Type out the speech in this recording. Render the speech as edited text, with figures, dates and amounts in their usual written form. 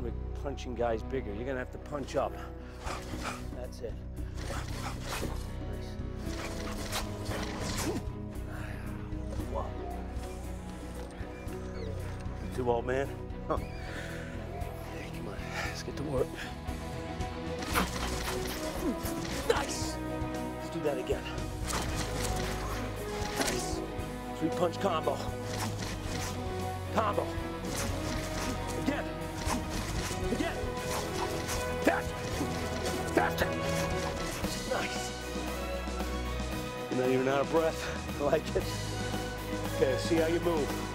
gonna be punching guys bigger. You're gonna have to punch up. That's it. Nice. Wow. You too, old man? Huh. Hey, come on, let's get to work. Nice! Let's do that again. Nice. 3-punch combo. Combo. Again. Again. Faster. Faster. Nice. You're not even out of breath. I like it. Okay, see how you move.